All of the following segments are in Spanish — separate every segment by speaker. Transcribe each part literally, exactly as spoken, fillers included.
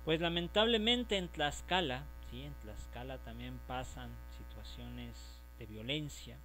Speaker 1: Pues lamentablemente en Tlaxcala, sí, en Tlaxcala también pasan situaciones de violencia,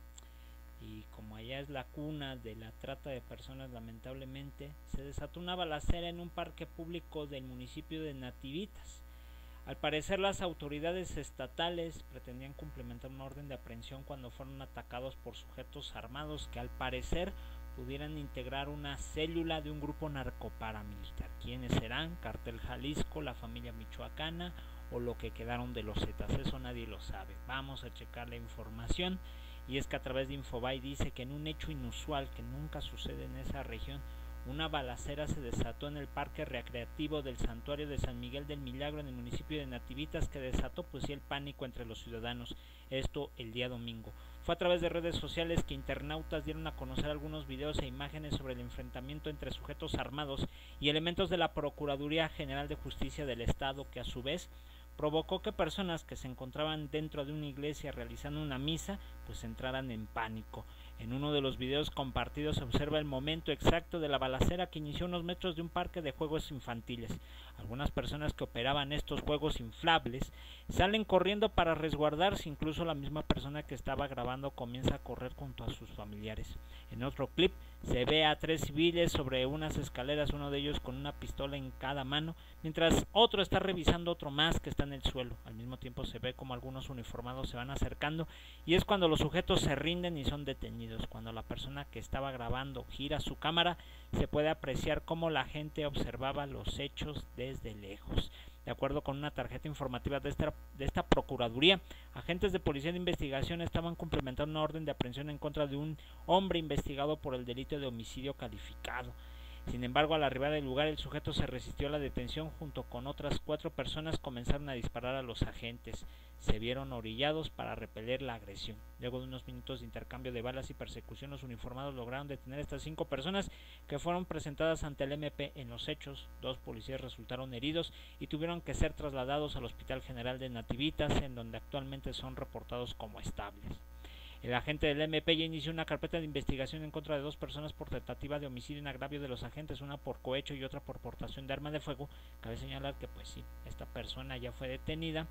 Speaker 1: y como allá es la cuna de la trata de personas, lamentablemente se desató una balacera en un parque público del municipio de Nativitas. Al parecer las autoridades estatales pretendían cumplimentar una orden de aprehensión cuando fueron atacados por sujetos armados que al parecer pudieran integrar una célula de un grupo narcoparamilitar. ¿Quiénes serán? Cartel Jalisco, la familia michoacana o lo que quedaron de los Zetas. Eso nadie lo sabe. Vamos a checar la información. Y es que a través de Infobae dice que en un hecho inusual que nunca sucede en esa región, una balacera se desató en el parque recreativo del santuario de San Miguel del Milagro en el municipio de Nativitas, que desató pues sí el pánico entre los ciudadanos, esto el día domingo. Fue a través de redes sociales que internautas dieron a conocer algunos videos e imágenes sobre el enfrentamiento entre sujetos armados y elementos de la Procuraduría General de Justicia del Estado, que a su vez provocó que personas que se encontraban dentro de una iglesia realizando una misa pues entraran en pánico. En uno de los videos compartidos se observa el momento exacto de la balacera que inició a unos metros de un parque de juegos infantiles. Algunas personas que operaban estos juegos inflables salen corriendo para resguardarse, incluso la misma persona que estaba grabando comienza a correr junto a sus familiares. En otro clip se ve a tres civiles sobre unas escaleras, uno de ellos con una pistola en cada mano, mientras otro está revisando otro más que está en el suelo. Al mismo tiempo se ve como algunos uniformados se van acercando y es cuando los sujetos se rinden y son detenidos. Cuando la persona que estaba grabando gira su cámara, se puede apreciar cómo la gente observaba los hechos desde lejos. De acuerdo con una tarjeta informativa de esta, de esta Procuraduría, agentes de Policía de Investigación estaban cumplimentando una orden de aprehensión en contra de un hombre investigado por el delito de homicidio calificado. Sin embargo, al arribar al lugar, el sujeto se resistió a la detención. Junto con otras cuatro personas comenzaron a disparar a los agentes. Se vieron orillados para repeler la agresión. Luego de unos minutos de intercambio de balas y persecución, los uniformados lograron detener a estas cinco personas, que fueron presentadas ante el M P. En los hechos, dos policías resultaron heridos y tuvieron que ser trasladados al Hospital General de Nativitas, en donde actualmente son reportados como estables. El agente del M P ya inició una carpeta de investigación en contra de dos personas por tentativa de homicidio en agravio de los agentes, una por cohecho y otra por portación de arma de fuego. Cabe señalar que pues sí, esta persona ya fue detenida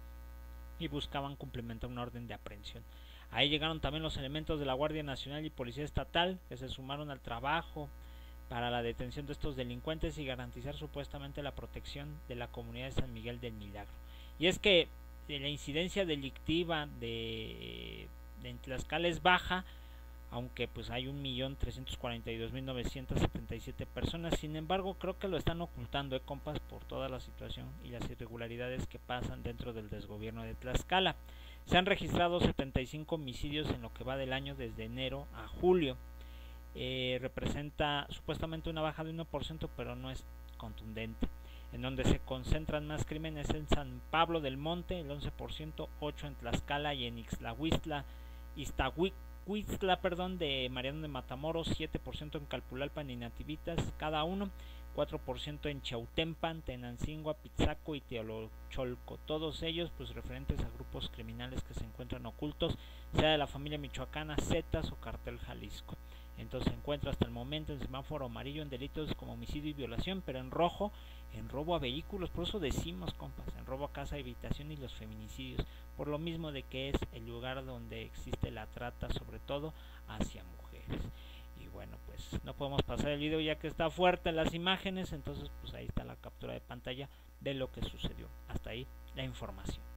Speaker 1: y buscaban cumplimentar una orden de aprehensión. Ahí llegaron también los elementos de la Guardia Nacional y Policía Estatal, que se sumaron al trabajo para la detención de estos delincuentes y garantizar supuestamente la protección de la comunidad de San Miguel del Milagro. Y es que la incidencia delictiva de en Tlaxcala es baja, aunque pues hay un millón trescientos cuarenta y dos mil novecientos setenta y siete personas. Sin embargo, creo que lo están ocultando, eh, compas, por toda la situación y las irregularidades que pasan dentro del desgobierno de Tlaxcala. Se han registrado setenta y cinco homicidios en lo que va del año, desde enero a julio. Eh, representa supuestamente una baja de uno por ciento, pero no es contundente. En donde se concentran más crímenes en San Pablo del Monte, el once por ciento, ocho en Tlaxcala y en Ixtlahuistla, Iztahuistla, perdón, de Mariano de Matamoros, siete por ciento en Calpulalpan y Nativitas, cada uno, cuatro por ciento en Chautempan, Tenancingo, Pizzaco y Teolocholco, todos ellos pues referentes a grupos criminales que se encuentran ocultos, sea de la familia michoacana, Zetas o Cartel Jalisco. Entonces se encuentra hasta el momento en semáforo amarillo en delitos como homicidio y violación, pero en rojo en robo a vehículos. Por eso decimos, compas, en robo a casa, habitación y los feminicidios, por lo mismo de que es el lugar donde existe la trata, sobre todo hacia mujeres. Y bueno, pues no podemos pasar el video ya que está fuerte las imágenes, entonces pues ahí está la captura de pantalla de lo que sucedió. Hasta ahí la información.